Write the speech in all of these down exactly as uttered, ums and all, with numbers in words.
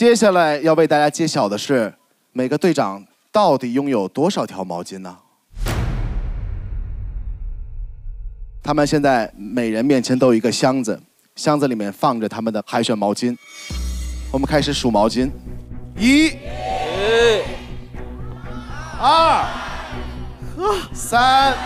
接下来要为大家揭晓的是，每个队长到底拥有多少条毛巾呢？他们现在每人面前都有一个箱子，箱子里面放着他们的海选毛巾。我们开始数毛巾，一、二、三、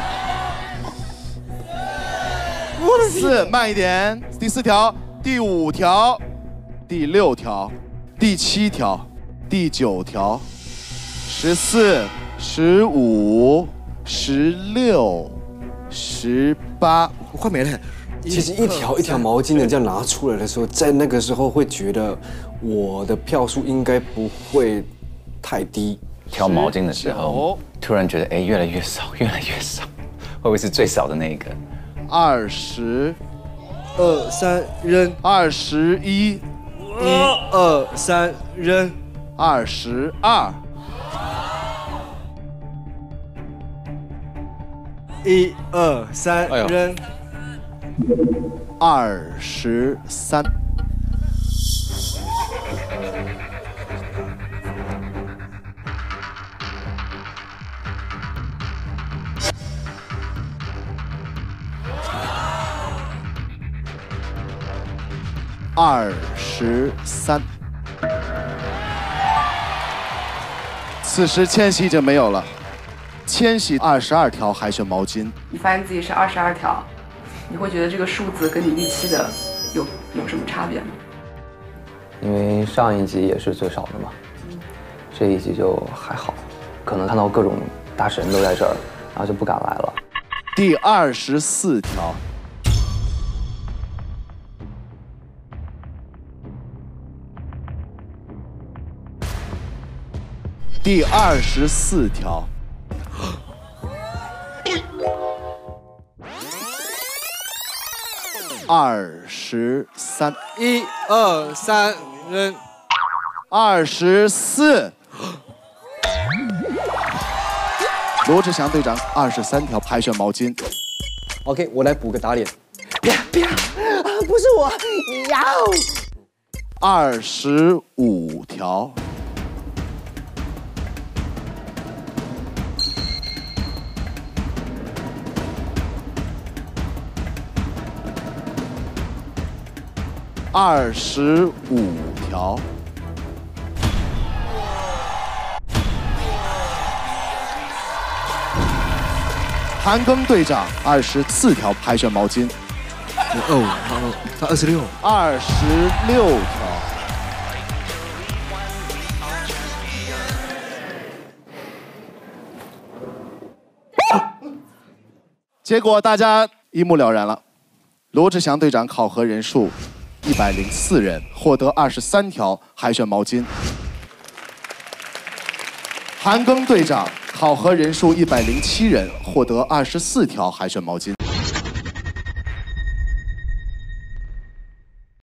四，慢一点，第四条、第五条、第六条、第七条、第九条、十四、十五、十六、十八， 快没了。 其实一条一条毛巾的这样拿出来的时候，在那个时候会觉得我的票数应该不会太低。 挑毛巾的时候，突然觉得哎，越来越少，越来越少，会不会是最少的那一个？ 二十、 二三扔， 二十一、 一二三扔， 二十二、 一二三扔， 二十三。二十三。此时千玺已经没有了，千玺二十二条海选毛巾。 你发现自己是二十二条，你会觉得这个数字跟你预期的有有什么差别吗？ 因为上一集也是最少的嘛，这一集就还好，可能看到各种大神都在这儿，然后就不敢来了。 第二十四条。第二十四条，二十三， 一二三扔， 二十四。罗志祥队长二十三条海选毛巾。 OK， 我来补个打脸。 不要不要，啊，不是我，你要。 二十五条。二十五条，韩庚队长二十四条海选毛巾。 哦哦，他二十六。 二十六条。结果大家一目了然了，罗志祥队长考核人数一百零四人，获得二十三条海选毛巾。韩庚队长考核人数一百零七人，获得二十四条海选毛巾。